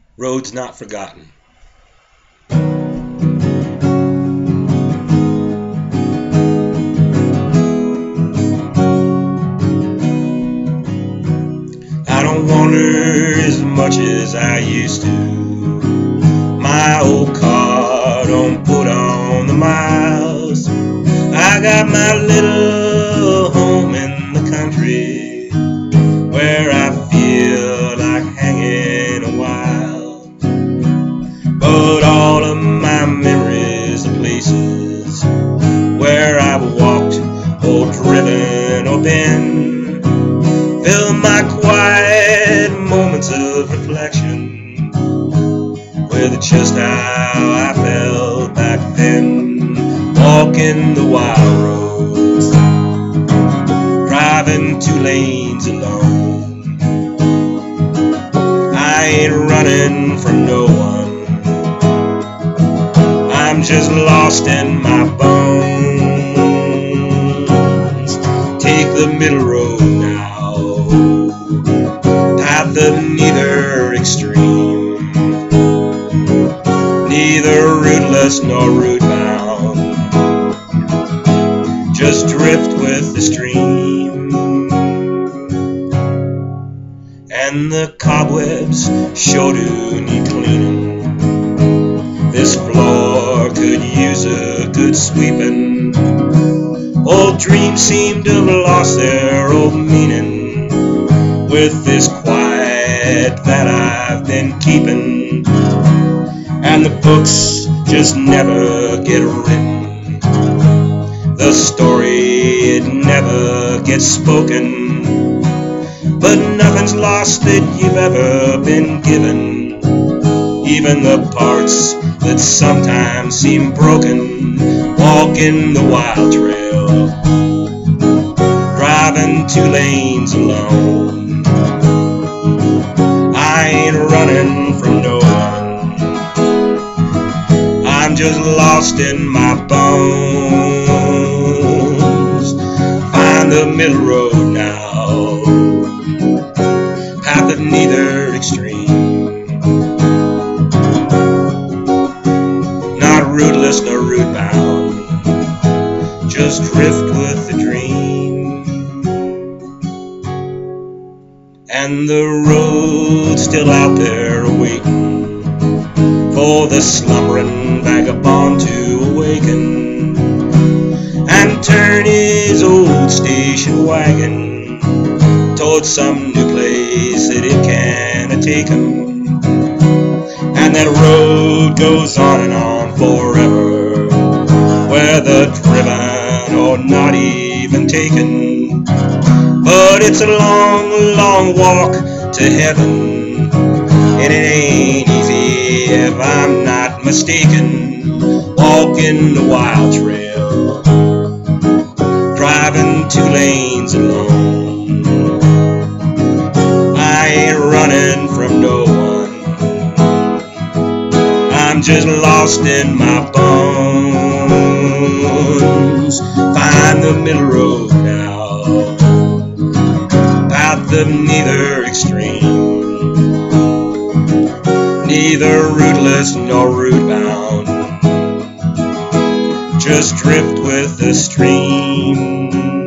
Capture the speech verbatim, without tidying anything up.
Roads Not Forgotten. I don't wander as much as I used to. My old car don't put on the miles. I got my little home in the country where I feel like hanging a while. But all of my memories of places where I've walked or driven or been fill my quiet moments of reflection with just how I felt back then, walking the wild roads, driving two lanes alone. I ain't running from no one, I'm just lost in my bones. Take the middle road now, path of neither extreme, neither rootless nor root bound, just drift with the stream. And the cobwebs sure do need cleaning. This floor could use a good sweeping. Old dreams seem to have lost their old meaning with this quiet that I've been keeping. And the books just never get written. The story, it never gets spoken. But nothing's lost that you've ever been given. Even the parts that sometimes seem broken. Walking the wild trail, driving two lanes alone. I ain't running from no one, I'm just lost in my bones. Find the middle road now, path of neither extreme, not rootless nor root bound, just drift with the dream. And the road's still out there waiting for the slumbering vagabond to awaken and turn his old station wagon towards some new place that it can take him. And that road goes on and on forever, whether driven or not even taken. But it's a long, long walk to heaven, and it ain't easy if I'm not mistaken. Walking the wild trail, driving two lanes alone. I ain't running from no one, I'm just lost in my bones. Find the middle road now, path of neither extreme, neither rootless nor root bound, just drift with the stream.